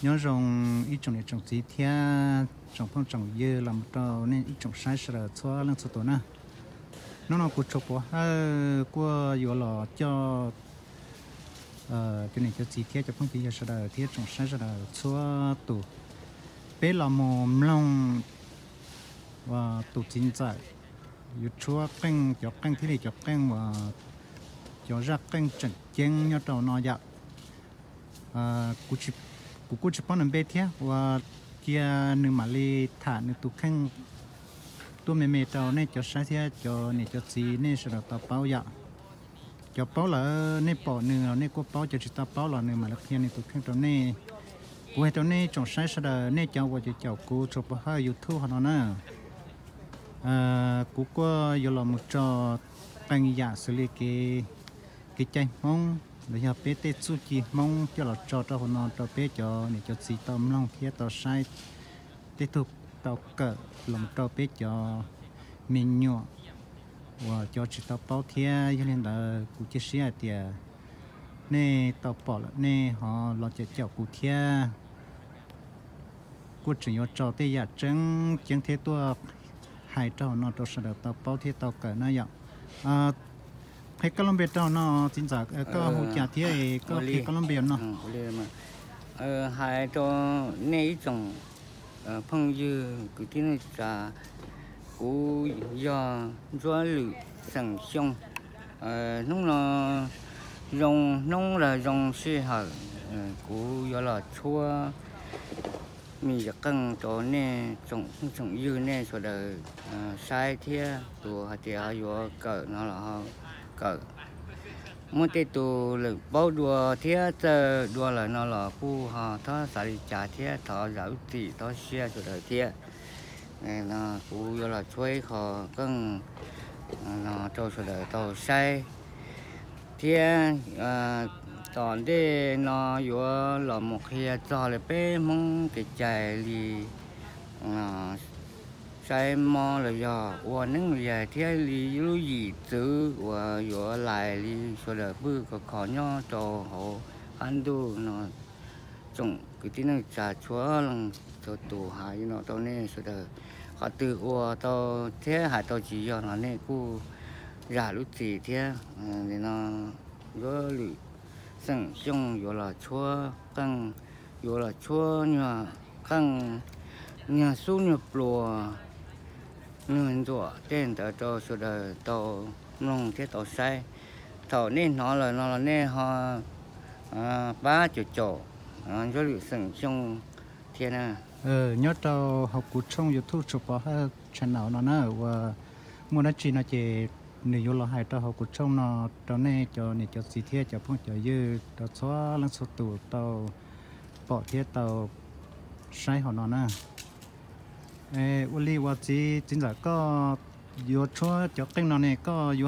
nhớ rằng ít trồng này trồng gì thì trồng phong trồng dưa làm cho nên ít trồng sai sờ xóa lên số tuổi nè nó cũng chụp qua qua vừa là cho nên cho gì thì cho phong chỉ giờ sờ thì trồng sai sờ xóa tuổi bé là mồm long và tuổi chín dài yêu chúa canh cho canh thế này cho canh và cho ra canh trận chiến nhớ trâu nó dạ cú chỉ bao năm bé thế và kia nương mà li thả nương tụ khăn tụ mẹ trâu này cho sáng thế cho này cho gì này sẽ là tao bao dạ cho bao là này bỏ nương này có bao cho chỉ tao bao là nương mà là kia này tụ khăn trâu này cú hay trâu này trong sáng sẽ là này cháu và cháu cú chụp bao YouTube họ nó cú có giờ là một trò tăng giá xử lý cái chanh mong để cho bé tết su chi mong cho là cho họ cho bé cho này cho xí tôm long kia tao sai tết tục tao cỡ lòng cho bé cho mình nhỏ và cho chỉ tao bao thia cho nên là cụ chia sẻ thì nè tao bỏ lại nè họ lo cho cháu cụ thia cụ chỉ cho tết giá trứng trứng thế tua hai trâu nó cho sản tao bao thia tao cỡ nó vậy hay cái lồng bè trâu nó chính xác có hỗ trợ thì có cái lồng bè nó hai trâu này trồng phong dư cái tiếng là cú do lử sản xong nông là nông là dòng xe hở cú do là chua mìnhจะกังตัวเนี่ยส่งยืนเนี่ยส่วนเดียวใช้เที่ยตัวหาเจ้าอยู่เกิดนั่นแหละฮะเกิดมื่อเตตัวหรือเป้าดัวเที่ยเจอดัวเลยนั่นแหละผู้ฮะถ้าสาริจ่าเที่ยถ้าเราตีถ้าเชี่ยส่วนเดียวเที่ยเนี่ยนะผู้อยู่ละช่วยเขากังนะตัวส่วนเดียวตัวใช้เที่ยตอนที่นออยู่หล่อหมกเฮียจอเลยเป้มึงติดใจลีใช้มอเลยย่อวันนึงเลยเที่ยลีรู้ยี่ซื้อว่าอยู่หลายลีส่วนเดียวบื้อก็ขอย่อโตเขาอันดูนอจงคือที่นั่นจะชัวร์ลงตัวหายนอตัวนี้ส่วนเดียวเขาตื่นว่าตัวเที่ยหายตัวจีย่อนอนี่กูอยากรู้จีเที่ยนี่นอเยอะหรือ生用有了错，更有了错呢，更呢收呢不，呢做电的都说的都弄些都晒，头呢拿了呢哈八九九，这里生用天啊。 nhớ tao học cụ trong YouTube chụp vào channel nó nè và muốn nói chuyện nó chỉ nếu như là hai tao học cụ trong nó tao này cho xí thiết cho phong cho dư tao xóa lên số tụ tao bỏ thiết tao sai họ nó nè uliว่าจีจริงๆก็อยู่ชั่วจะเก่งnó này cóอยู่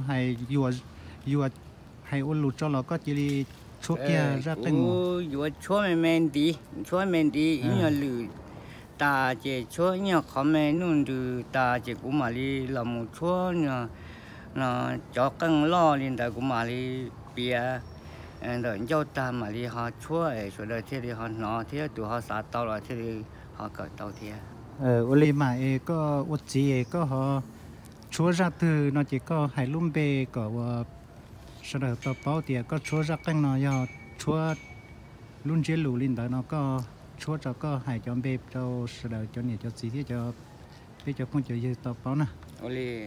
ให้อุลุcho nó có chỉชั่วkia raเก่งอยู่ชั่วแม่นดีอีหยังหรือตาเจชั่วเนี่ยเขาแม่นู่นดูตาเจกูมาลีลำชั่วเนี่ยnó cho căng lo lên tại của mà đi bia rồi cho ta mà đi họ chúa rồi đây thì họ nó thì tụi họ sát tao rồi thì họ cởi tao thì oli mà có út gì có họ chúa ra từ nó chỉ có hai lùm bê có sau đó tao bảo thì có chúa ra căng nó do chúa luôn chế lù lên tại nó có chúa cho có hai chọn bê cho sau đó cho nhiều cho gì thì cho bây giờ không chịu gì tao bảo nè oli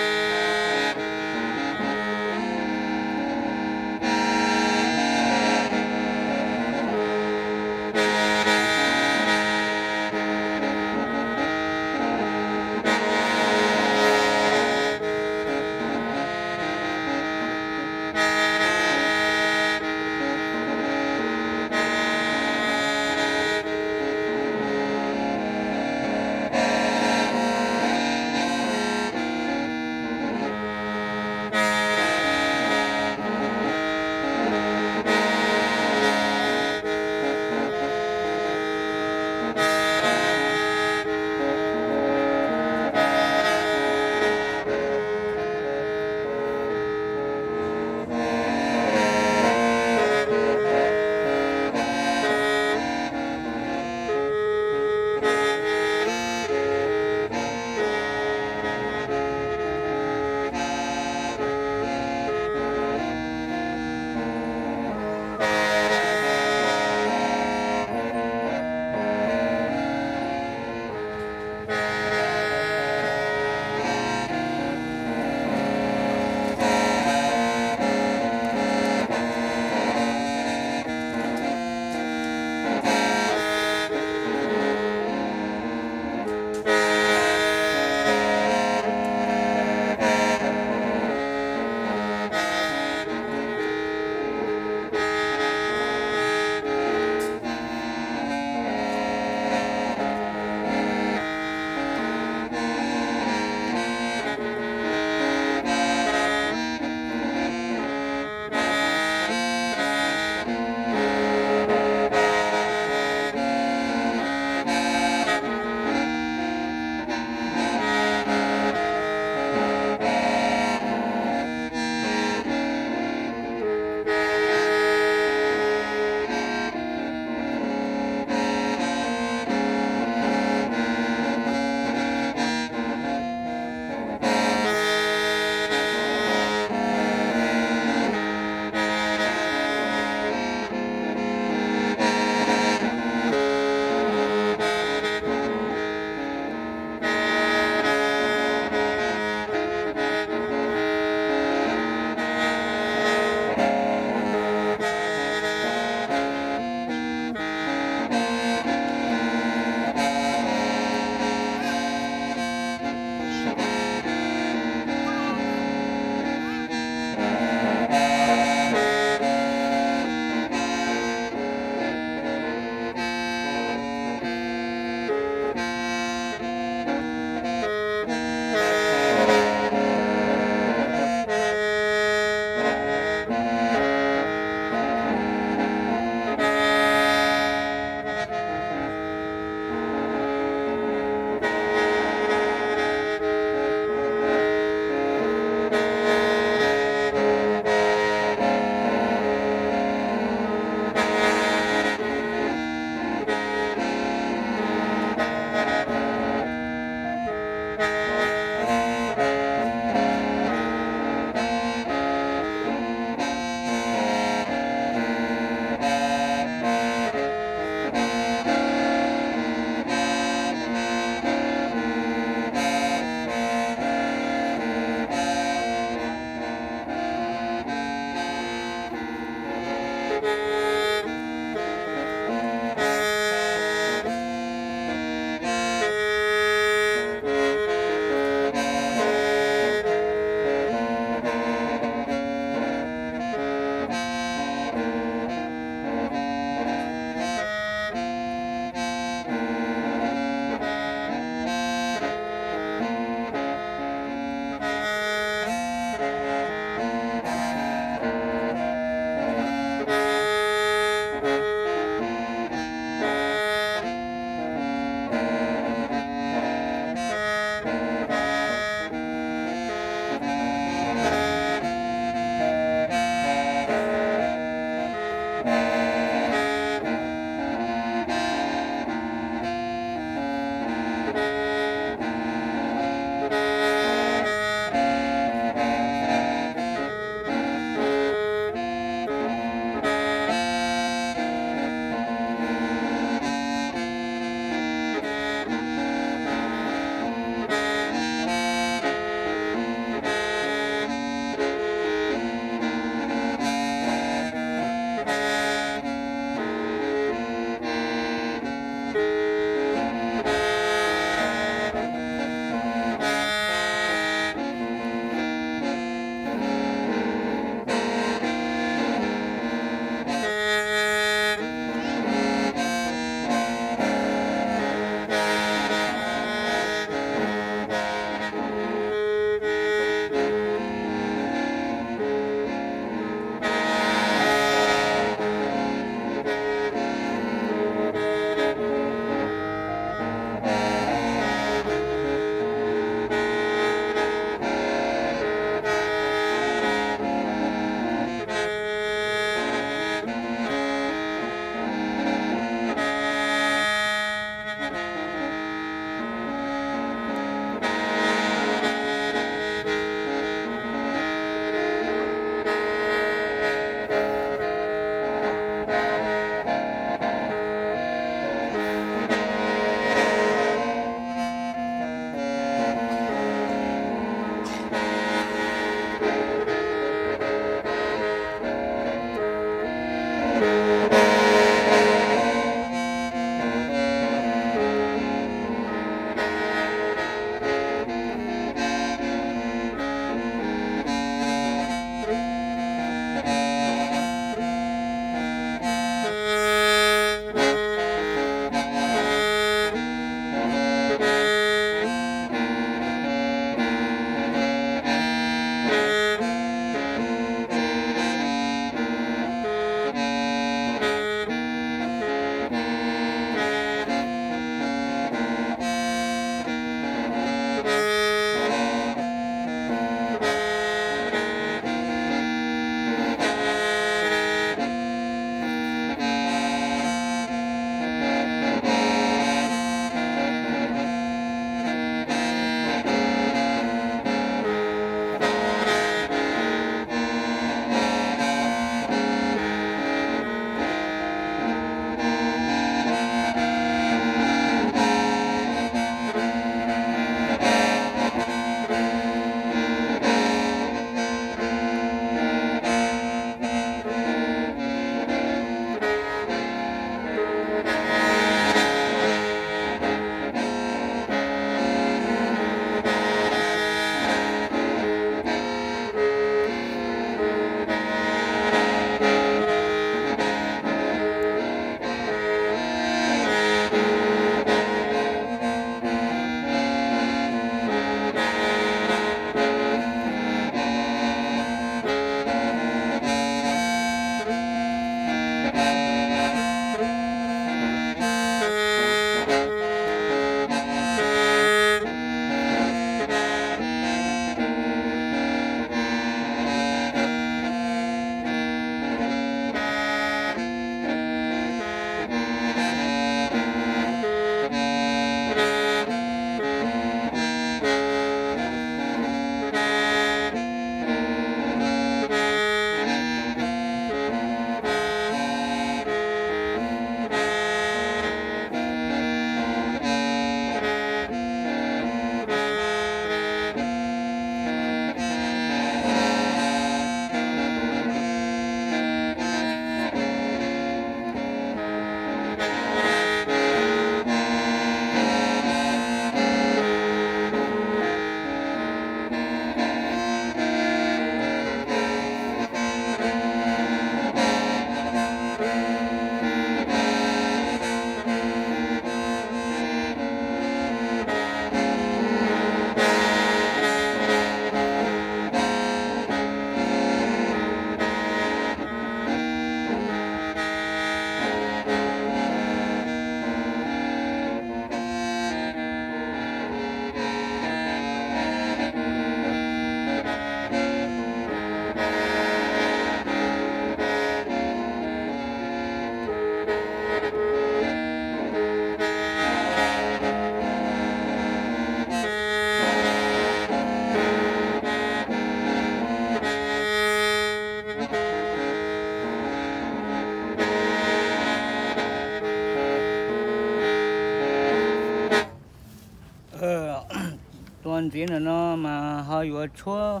tuần gì nữa nó mà họ vừa chúa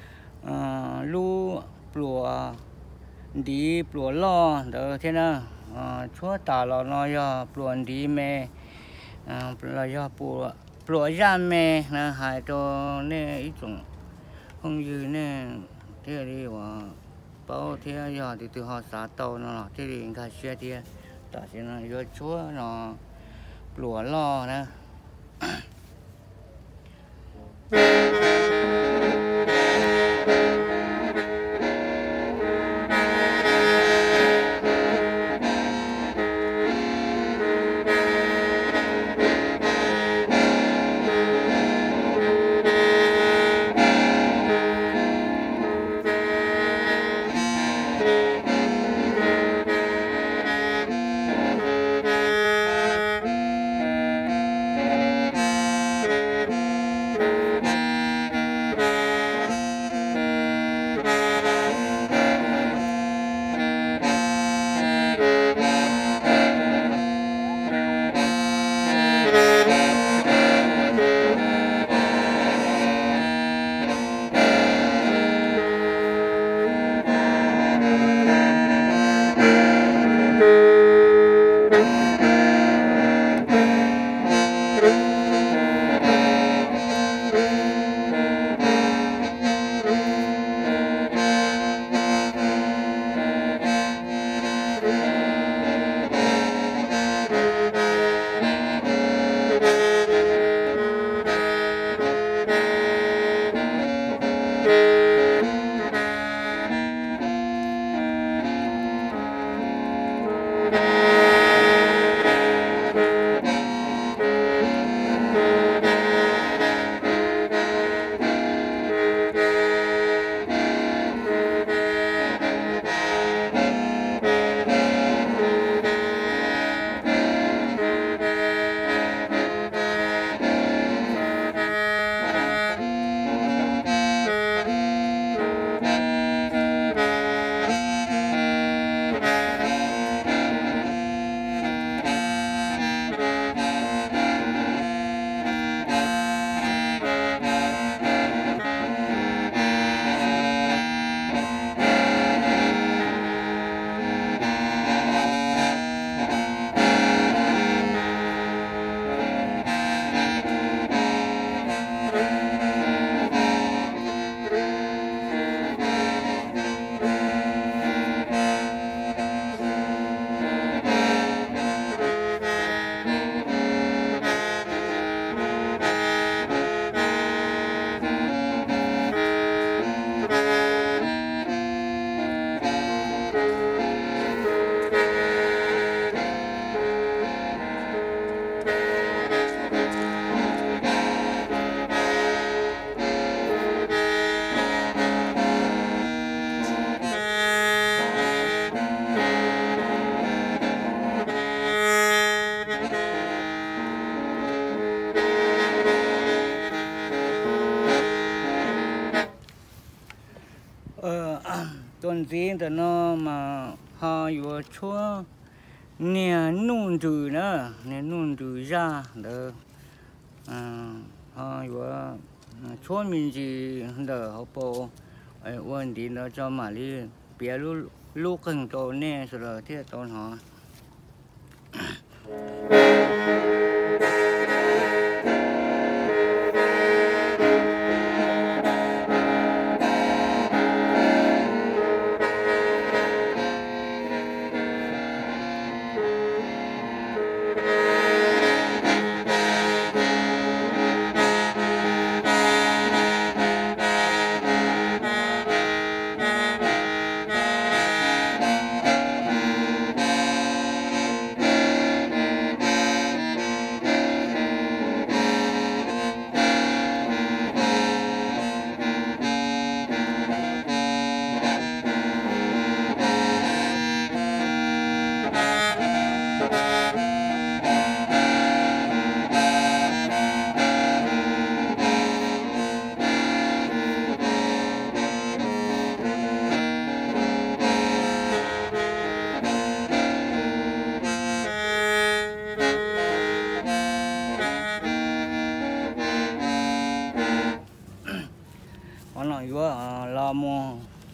lu plùa đi plùa lo đó thế nào chúa tả lo nó do plùa đi mẹ là do plùa ra mẹ là hai cho nên ít种không như nè thế đi và bao thế giờ thì từ họ xã tàu nó thế thì người ta xe thì tại sao nó do chúa nó plùa lo nè tuần gì thì nó mà họ vừa chúa nè nung từ nữa nè nung từ ra được họ vừa chúa mình gì được họ bộ vấn đề nó cho mà đi biết lúc cần tổ nè rồi thế tôn họ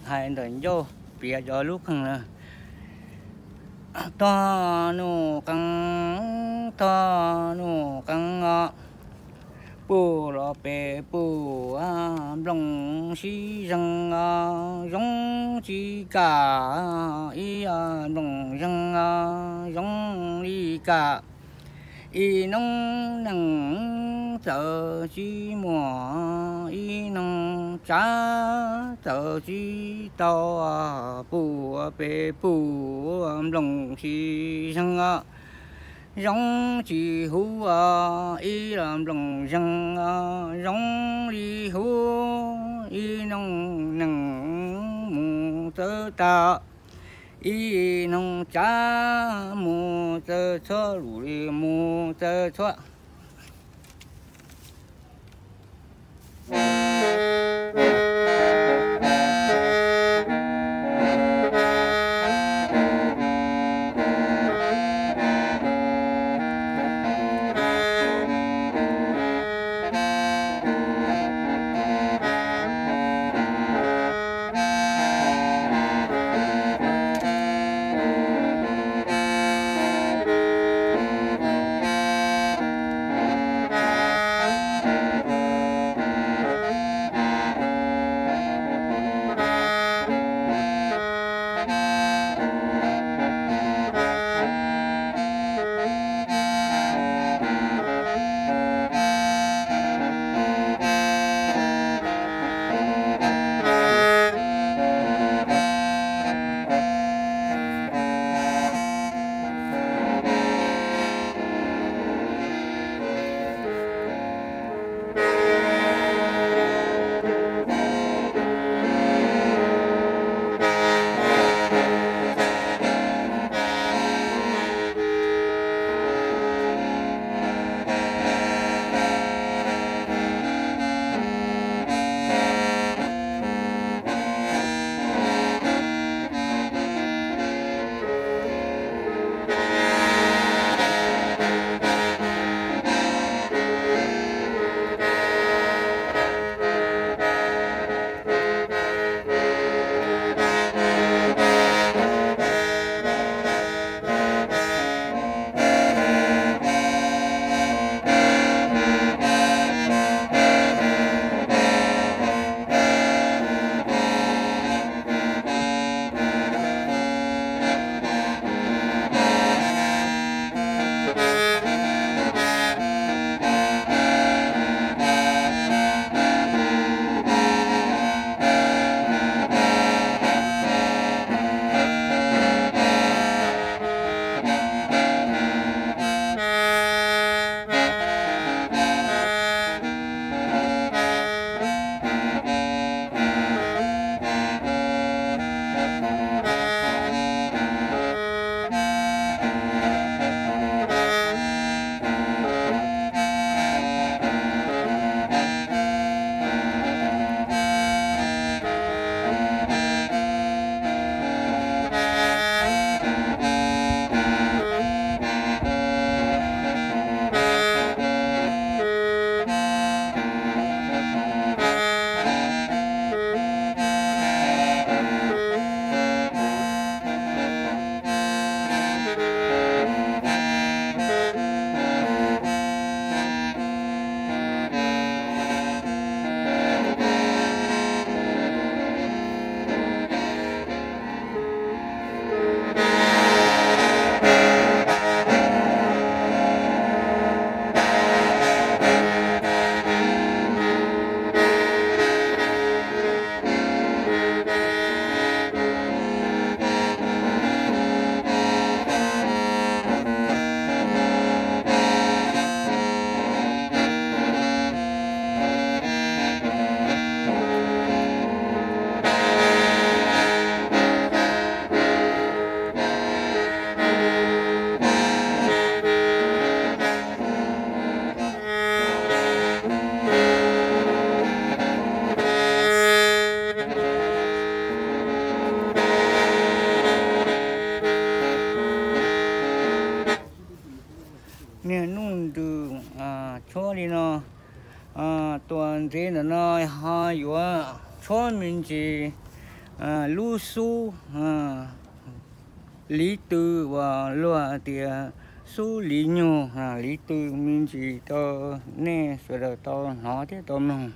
hai đợt vô bịa cho lúc hàng to nụ căng bù lò bè bù rong xí răng rong chỉ cả y rong răng rong đi cả y nông nằng sợ chi mùa y nông cha sợ chi to bù bè bù rong xí răng rong chỉ hú y làm rong răng rong đi hú y nông nằng mù tơ ta y nông cha mù tơ cho lù đi mù tơ cho nè nung từ cho đi nó toàn thế là nó hai yếu cho mình chỉ Lu su lý tư và loa thì su lý nhu lý tư mình chỉ to nè rồi đó to nó thế to nông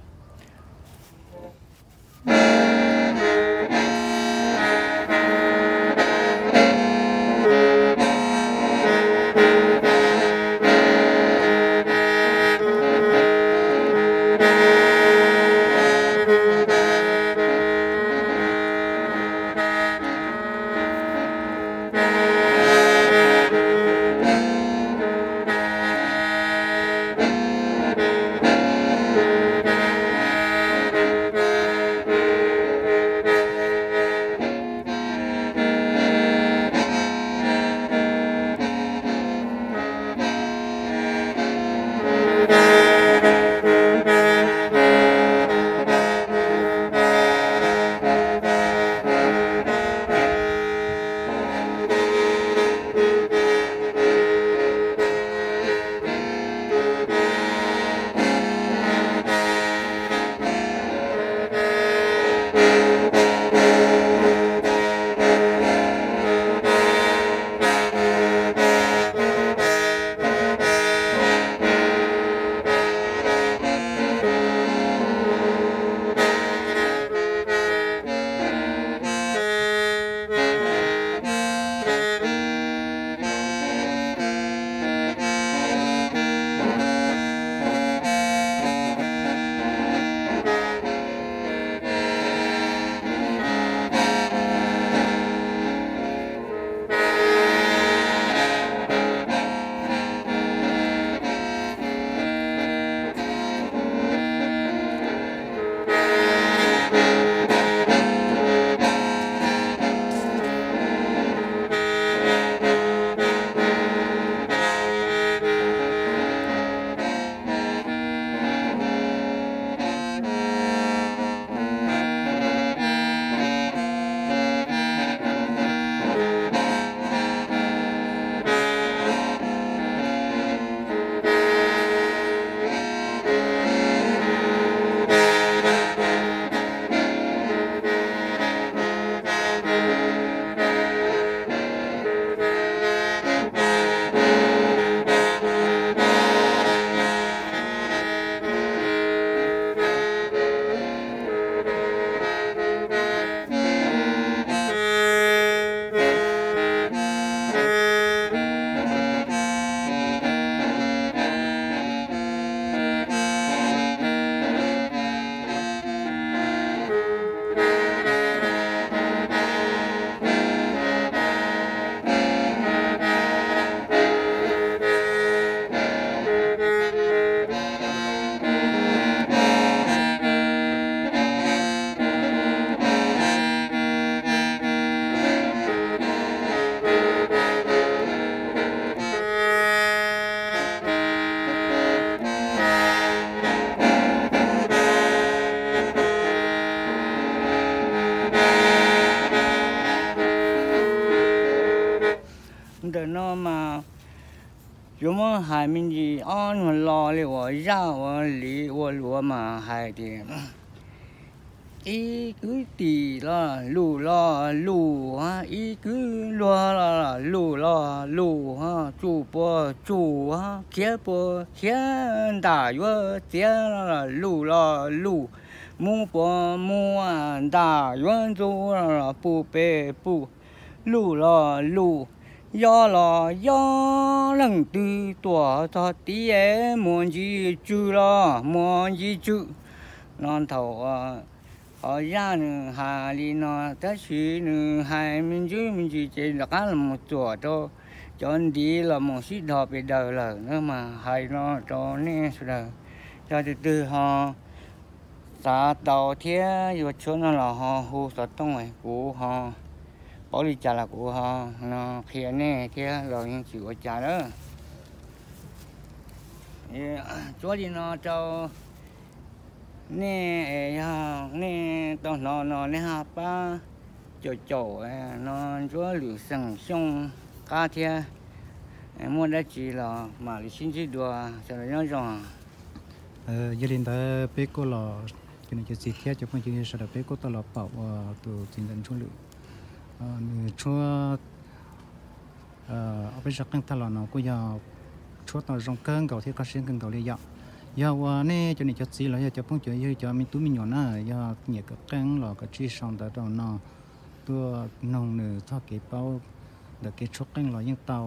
để nó mà chúng mà hai mình gì ăn mà lo li và rau và lý và lúa mà hai thì ý cứ tì là lù ha ý cứ lúa là lù ha chủ ha kia đà vừa kia là lù mu đà vừa chủ là pu bê pu lù do lần từ tuổi thọ tía muốn gì chú non thầu ở ra nữa hà li nó ta chỉ nữa hai mình chỉ chơi là cá là một tuổi thôi chọn đi là một sĩ đò về đời là nữa mà hai nó cho nên rồi cho từ họ xã tàu thế rồi chỗ nó là họ hồ xã tông này của họ bảo đi trả là của họ nó kia nè kia rồi những chịu trả đó chỗ đi nó cho nè tao nó nè ha ba chỗ nó chỗ lửa sừng sông cá thế mua đã chỉ là mà lý xin chỉ đùa cho nó rồi gia đình ta biết cô là cho nên cho xịt theo cho phong chữ sẽ là bé có tao là bảo từ chính dân chung lự chúa ở bên trong ta là nó có giờ chúa tao rong cơn cầu thì có sinh cơn cầu lấy dạo giờ nè cho nên cho xí là cho phong chữ cho mình túi mình nhỏ nè giờ nhẹ cái cơn là cái chi xong tới đó nóตัวน้องเนี่ยทอดเก็บเป้าเด็กเก็บชกกันหล่อยังเตา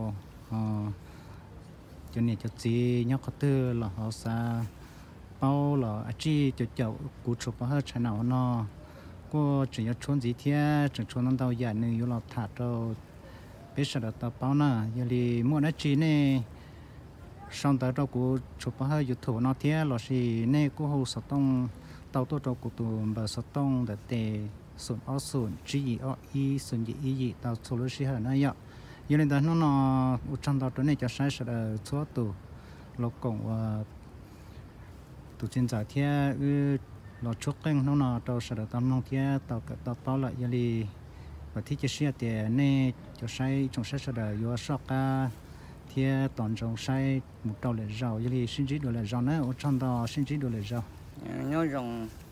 จนเนี่ยจะจียักษ์เตอร์หล่อเขาซาเป้าหล่ออาจีจะเจ้ากูชุบมาให้ชนะวันนอก็จะยัดชวนจีเทียจะชวนน้องเตาใหญ่เนี่ยอยู่หล่อถาดเราเป็นสัตว์เตาเป้าน่ะยันดีมั่วนัดจีเนี่ยสองเตาเรากูชุบมาให้อยู่ถูนอเทียหล่อสิเนี่ยกูเขาสต้องเตาตัวเรากูตัวแบบสต้องแต่เตส่วนเอาส่วนจีเอาอีส่วนยีตาวโซลูชันนั่นยะยังในตอนนั้นเราอุจจาระตัวนี้จะใช้สำหรับทั่วตัวเราคงว่าตัวจินจ่าเทียเราชกกันนั่นเราตัวสำหรับตามน้องเทียตัวเป้าละยังดีว่าที่จะเสียแต่เนี่ยจะใช้จงใช้สำหรับยัวสอกาเทียตอนจงใช้หมุดตัวเลยเรายังดีสิ่งที่ดูเลยเราเนี่ยอุจจาระสิ่งที่ดูเลยเรา nhớ rằng